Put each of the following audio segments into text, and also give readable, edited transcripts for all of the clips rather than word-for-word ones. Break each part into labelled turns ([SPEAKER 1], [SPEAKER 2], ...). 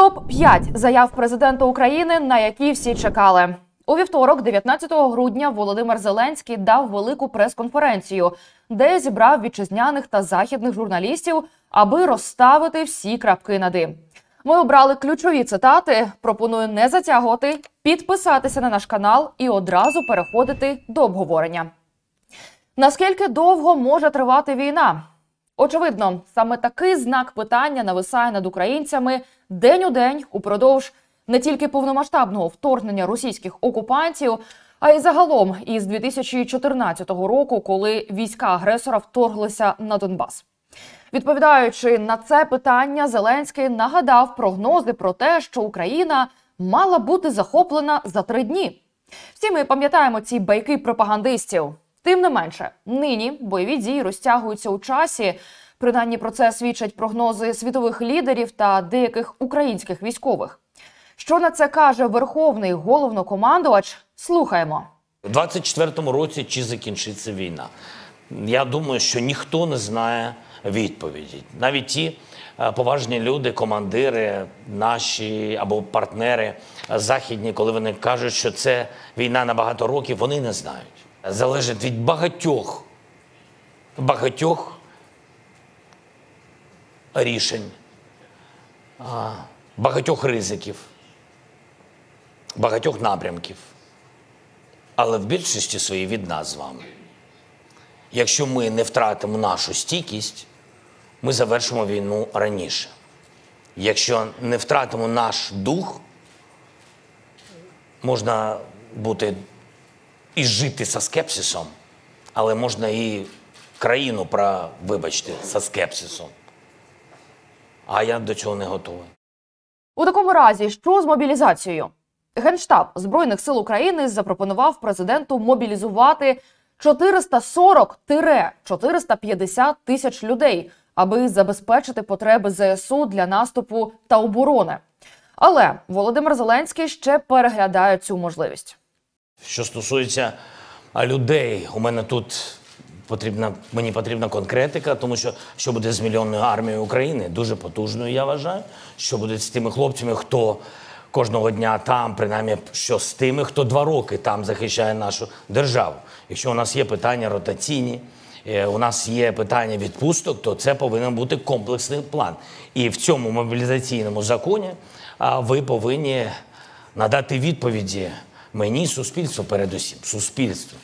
[SPEAKER 1] Топ-5 заяв президента України, на які всі чекали. У вівторок, 19 грудня, Володимир Зеленський дав велику прес-конференцію, де зібрав вітчизняних та західних журналістів, аби розставити всі крапки над «і». Ми обрали ключові цитати, пропоную не затягувати, підписатися на наш канал і одразу переходити до обговорення. Наскільки довго може тривати війна? Очевидно, саме такий знак питання нависає над українцями день у день упродовж не тільки повномасштабного вторгнення російських окупантів, а й загалом із 2014 року, коли війська агресора вторглися на Донбас. Відповідаючи на це питання, Зеленський нагадав прогнози про те, що Україна мала бути захоплена за 3 дні. Всі ми пам'ятаємо ці байки пропагандистів. Тим не менше, нині бойові дії розтягуються у часі. Принаймні про це свідчать прогнози світових лідерів та деяких українських військових. Що на це каже Верховний Головнокомандувач? Слухаємо.
[SPEAKER 2] У 24-му році чи закінчиться війна? Я думаю, що ніхто не знає відповіді. Навіть ті поважні люди, командири, наші або партнери західні, коли вони кажуть, що це війна на багато років, вони не знають. Залежить від багатьох рішень, багатьох ризиків, багатьох напрямків. Але в більшості своїй від нас з вами. Якщо ми не втратимо нашу стійкість, ми завершимо війну раніше. Якщо не втратимо наш дух, можна бути і жити зі скепсисом, але можна і країну, вибачте, зі скепсисом. А я до цього не готовий.
[SPEAKER 1] У такому разі, що з мобілізацією? Генштаб Збройних сил України запропонував президенту мобілізувати 440-450 тисяч людей, аби забезпечити потреби ЗСУ для наступу та оборони. Але Володимир Зеленський ще переглядає цю можливість.
[SPEAKER 2] Що стосується людей, у мене тут мені потрібна конкретика, тому що буде з мільйонною армією України, дуже потужною, я вважаю, що буде з тими хлопцями, хто кожного дня там, принаймні, що з тими, хто 2 роки там захищає нашу державу. Якщо у нас є питання ротаційні, у нас є питання відпусток, то це повинен бути комплексний план. І в цьому мобілізаційному законі ви повинні надати відповіді мені, суспільству, передусім, суспільству.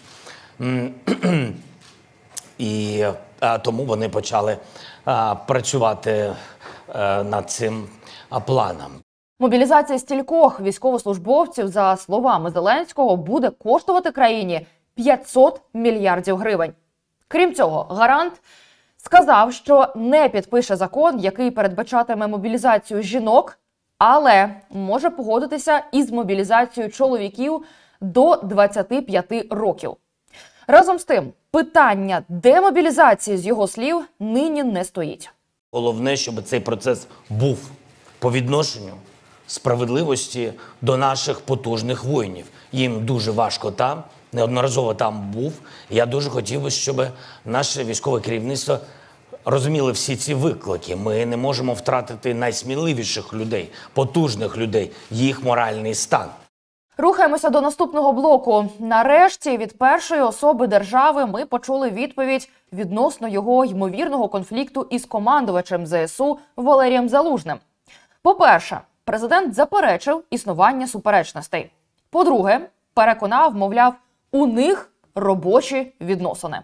[SPEAKER 2] І тому вони почали працювати над цим планом.
[SPEAKER 1] Мобілізація стількох військовослужбовців, за словами Зеленського, буде коштувати країні 500 мільярдів гривень. Крім цього, гарант сказав, що не підпише закон, який передбачатиме мобілізацію жінок, але може погодитися із мобілізацією чоловіків до 25 років. Разом з тим, питання демобілізації, з його слів, нині не стоїть.
[SPEAKER 2] Головне, щоб цей процес був по відношенню справедливості до наших потужних воїнів. Їм дуже важко там, неодноразово там був. Я дуже хотів би, щоб наше військове керівництво розуміло всі ці виклики. Ми не можемо втратити найсміливіших людей, потужних людей, їх моральний стан.
[SPEAKER 1] Рухаємося до наступного блоку. Нарешті від першої особи держави ми почули відповідь відносно його ймовірного конфлікту із командувачем ЗСУ Валерієм Залужним. По-перше, президент заперечив існування суперечностей. По-друге, переконав, мовляв, у них робочі відносини.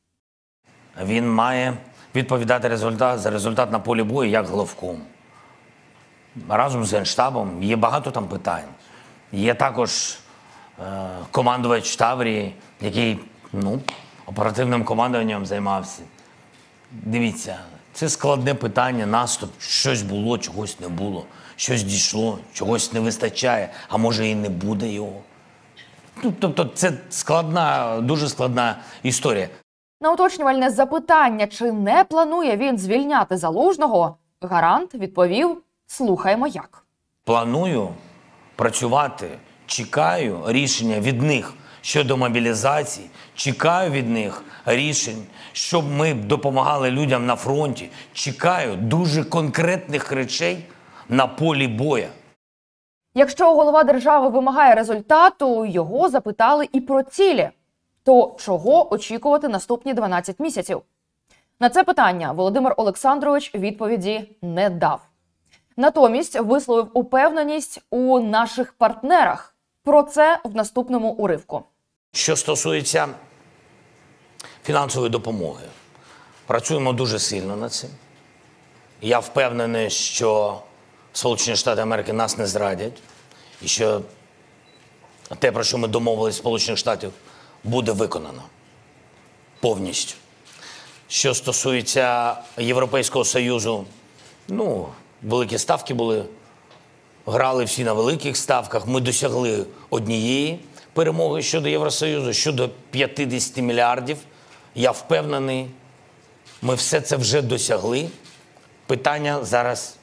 [SPEAKER 2] Він має відповідати за результат на полі бою як главком. Разом з Генштабом є багато там питань. Є також командувач Таврії, який оперативним командуванням займався. Дивіться, це складне питання, наступ. Щось було, чогось не було. Щось дійшло, чогось не вистачає, а може і не буде його. Тобто це дуже складна історія.
[SPEAKER 1] На уточнювальне запитання, чи не планує він звільняти Залужного, гарант відповів: слухаємо як.
[SPEAKER 2] Планую працювати, чекаю рішення від них щодо мобілізації, чекаю від них рішень, щоб ми допомагали людям на фронті, чекаю дуже конкретних речей на полі бою.
[SPEAKER 1] Якщо голова держави вимагає результату, його запитали і про цілі. То чого очікувати наступні 12 місяців? На це питання Володимир Олександрович відповіді не дав. Натомість висловив упевненість у наших партнерах. Про це в наступному уривку.
[SPEAKER 2] Що стосується фінансової допомоги, працюємо дуже сильно над цим. Я впевнений, що Сполучені Штати Америки нас не зрадять, і що те, про що ми домовились Сполучених Штатів, буде виконано повністю. Що стосується Європейського Союзу, великі ставки були, грали всі на великих ставках. Ми досягли однієї перемоги щодо Євросоюзу, щодо 50 мільярдів. Я впевнений, ми все це вже досягли. Питання зараз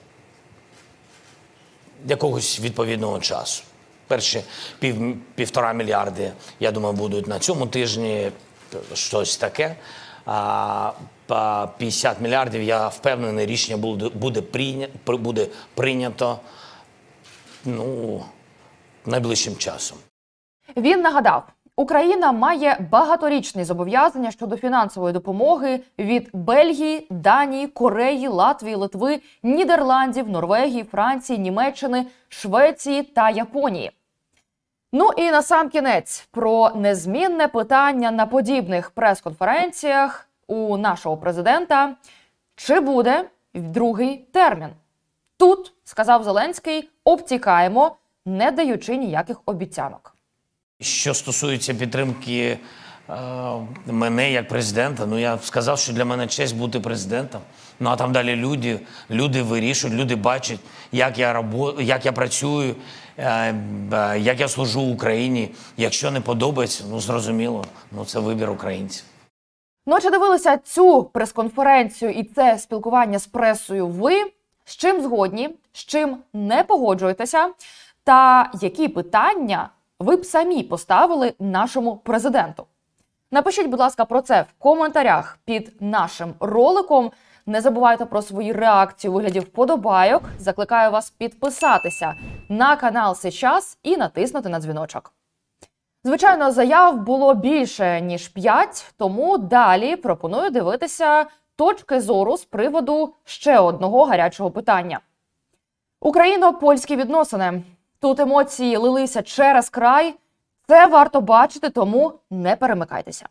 [SPEAKER 2] якогось відповідного часу. Перші 1,5 мільярди, я думаю, будуть на цьому тижні, щось таке. А 50 мільярдів, я впевнений, рішення буде прийнято найближчим часом.
[SPEAKER 1] Він нагадав, Україна має багаторічні зобов'язання щодо фінансової допомоги від Бельгії, Данії, Кореї, Латвії, Литви, Нідерландів, Норвегії, Франції, Німеччини, Швеції та Японії. Ну і насамкінець про незмінне питання на подібних прес-конференціях у нашого президента. Чи буде другий термін? Тут, сказав Зеленський, обтікаємо, не даючи ніяких обіцянок.
[SPEAKER 2] Що стосується підтримки мене як президента, я сказав, що для мене честь бути президентом. А там далі люди вирішують, люди бачать, як я працюю, як я служу Україні. Якщо не подобається, зрозуміло, це вибір українців.
[SPEAKER 1] Чи дивилися цю прес-конференцію і це спілкування з пресою ви? З чим згодні, з чим не погоджуєтеся? Та які питання ви б самі поставили нашому президенту? Напишіть, будь ласка, про це в коментарях під нашим роликом. Не забувайте про свої реакції у вигляді вподобайок. Закликаю вас підписатися на канал «Сейчас» і натиснути на дзвіночок. Звичайно, заяв було більше, ніж 5, тому далі пропоную дивитися точки зору з приводу ще одного гарячого питання. Україно-польські відносини. Тут емоції лилися через край. Це варто бачити, тому не перемикайтеся.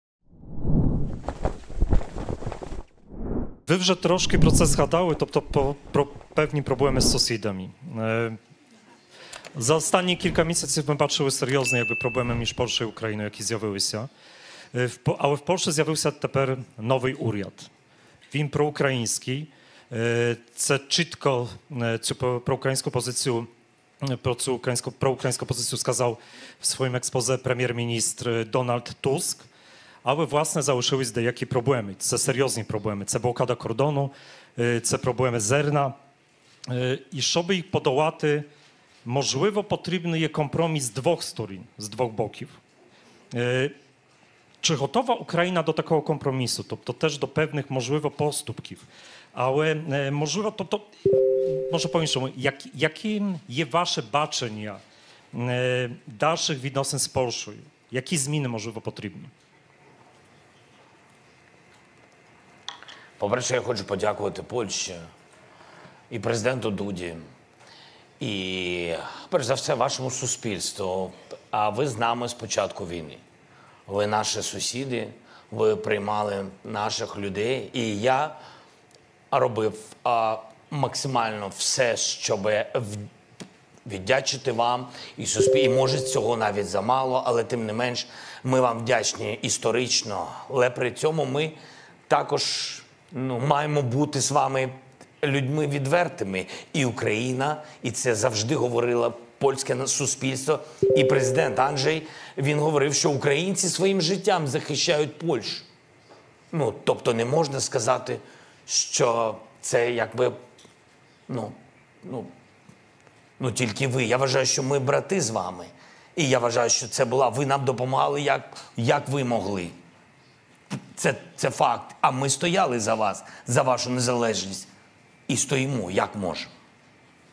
[SPEAKER 3] Ви вже трошки про це згадали, тобто про певні проблеми з сусідами. За останні кілька місяців ми бачили серйозні проблеми між Польщею і Україною, які з'явилися. Але в Польщі з'явився тепер новий уряд. Він проукраїнський. Це чітко цю проукраїнську позицію сказав в своїм експозе прем'єр-міністр Дональд Туск. Але, власне, залишились деякі проблеми. Це серйозні проблеми. Це блокада кордону, це проблеми зерна. І щоб їх подолати, можливо, потрібний є компроміс з двох сторін, з двох боків. Чи готова Україна до такого компромісу? Тобто теж до певних, можливо, поступків. Але, можливо, може по-іншому, яким є ваше бачення dalszych відносин з Польщею? Які зміни, можливо, потрібні?
[SPEAKER 2] По-перше, я хочу подякувати Польщі і президенту Дуді, і, перш за все, вашому суспільству. А ви з нами з початку війни. Ви наші сусіди, ви приймали наших людей, і я робив максимально все, щоб віддячити вам і може цього навіть замало, але тим не менш ми вам вдячні історично. Але при цьому ми також маємо бути з вами людьми відвертими. І Україна, і це завжди говорило польське суспільство, і президент Анджей, він говорив, що українці своїм життям захищають Польщу. Тобто не можна сказати, що це тільки ви. Я вважаю, що ми брати з вами. І я вважаю, що ви нам допомагали, як ви могли. Це факт. А ми стояли за вас, за вашу незалежність. І стоїмо, як можемо.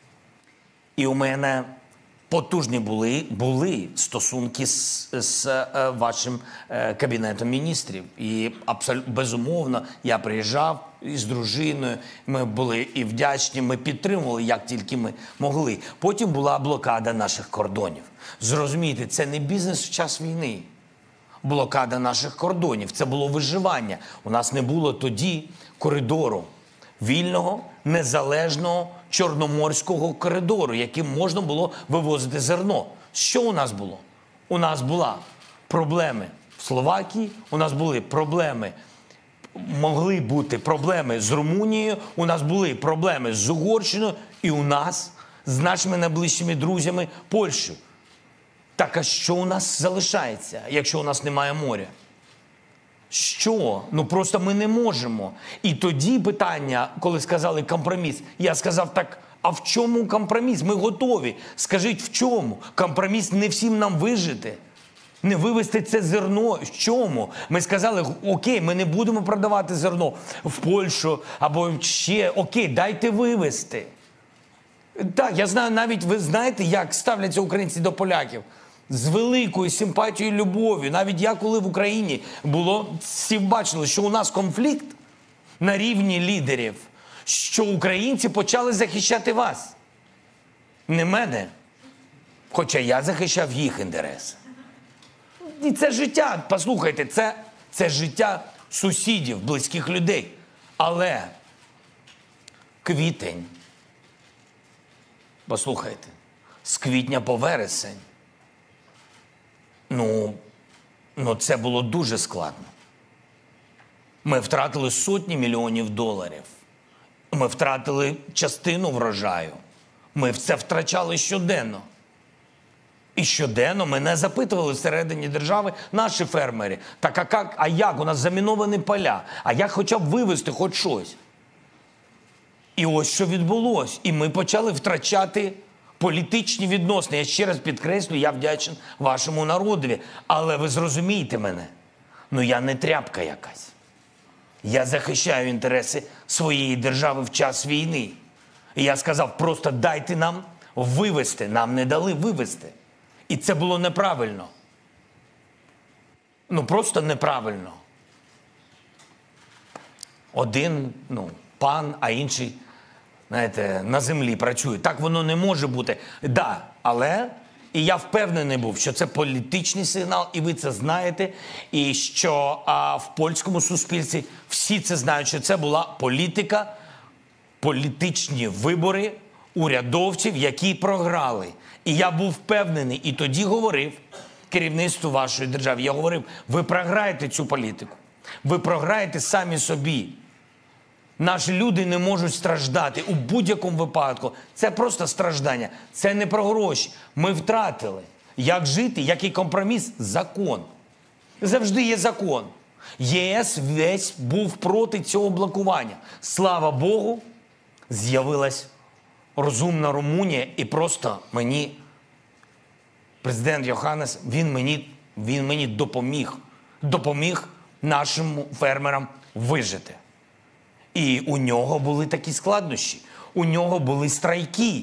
[SPEAKER 2] І у мене потужні були стосунки з вашим Кабінетом міністрів. І безумовно, я приїжджав із дружиною, ми були і вдячні, ми підтримували, як тільки ми могли. Потім була блокада наших кордонів. Зрозумійте, це не бізнес в час війни. Блокада наших кордонів – це було виживання. У нас не було тоді коридору, вільного, незалежного чорноморського коридору, яким можна було вивозити зерно. Що у нас було? У нас були проблеми в Словакії, у нас були проблеми, могли бути проблеми з Румунією, у нас були проблеми з Угорщиною і у нас з нашими найближчими друзями Польщею. Так а що у нас залишається, якщо у нас немає моря? Що? Ну просто ми не можемо. І тоді питання, коли сказали компроміс, я сказав так, а в чому компроміс? Ми готові. Скажіть, в чому? Компроміс не всім нам вижити. Не вивезти це зерно. В чому? Ми сказали, окей, ми не будемо продавати зерно в Польщу або ще, окей, дайте вивезти. Так, я знаю, навіть ви знаєте, як ставляться українці до поляків. З великою симпатією, любов'ю. Навіть я, коли в Україні було, всі бачили, що у нас конфлікт на рівні лідерів, що українці почали захищати вас. Не мене. Хоча я захищав їх інтереси. І це життя, послухайте, це життя сусідів, близьких людей. Але квітень, послухайте, з квітня по вересень, це було дуже складно. Ми втратили сотні мільйонів доларів. Ми втратили частину врожаю. Ми це втрачали щоденно. І щоденно мене запитували всередині держави наші фермери. Так а як? У нас заміновані поля. А як хоча б вивезти хоч щось? І ось що відбулося. І ми почали втрачати політичні відносини. Я ще раз підкреслю, я вдячний вашому народові. Але ви зрозумієте мене. Я не тряпка якась. Я захищаю інтереси своєї держави в час війни. І я сказав, просто дайте нам вивезти. Нам не дали вивезти. І це було неправильно. Просто неправильно. Один, пан, а інший, знаєте, на землі працює. Так воно не може бути. Да, але, і я впевнений був, що це політичний сигнал, і ви це знаєте, і що в польському суспільстві всі це знають, що це була політика, політичні вибори урядовців, які програли. І я був впевнений, і тоді говорив керівництву вашої держави, я говорив, ви програєте цю політику, ви програєте самі собі. Наші люди не можуть страждати у будь-якому випадку. Це просто страждання, це не про гроші. Ми втратили. Як жити, який компроміс? Закон. Завжди є закон. ЄС весь був проти цього блокування. Слава Богу, з'явилась розумна Румунія, і просто мені, президент Йоханнес, він мені допоміг нашим фермерам вижити. І у нього були такі складнощі, у нього були страйки.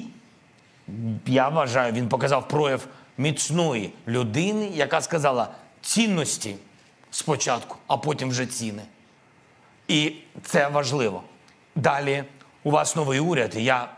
[SPEAKER 2] Я вважаю, він показав прояв міцної людини, яка сказала цінності спочатку, а потім вже ціни. І це важливо. Далі у вас новий уряд,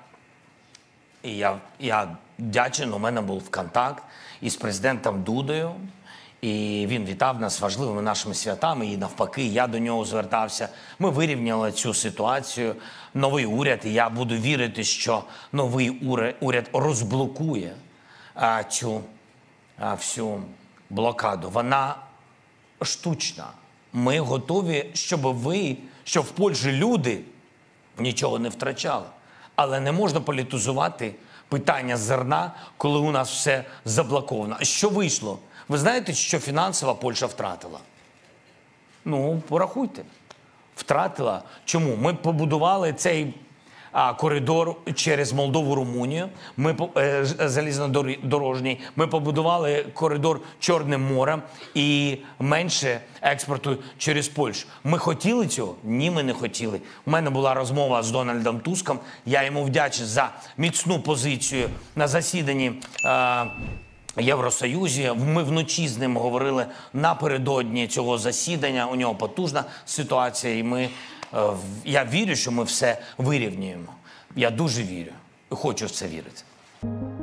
[SPEAKER 2] і я вдячний, у мене був контакт із президентом Дудою, і він вітав нас важливими нашими святами, і навпаки, я до нього звертався. Ми вирівняли цю ситуацію, новий уряд, і я буду вірити, що новий уряд розблокує цю всю блокаду. Вона штучна. Ми готові, щоб в Польщі люди нічого не втрачали. Але не можна політизувати питання зерна, коли у нас все заблоковано. Що вийшло? Ви знаєте, що фінансово Польща втратила? Порахуйте. Втратила. Чому? Ми побудували цей коридор через Молдову, Румунію. Залізнодорожній. Ми побудували коридор Чорним морем і менше експорту через Польщу. Ми хотіли цього? Ні, ми не хотіли. У мене була розмова з Дональдом Туском. Я йому вдячний за міцну позицію на засіданні Євросоюзі. Ми вночі з ним говорили напередодні цього засідання. У нього потужна ситуація, і я вірю, що ми все вирівнюємо. Я дуже вірю. Хочу в це вірити.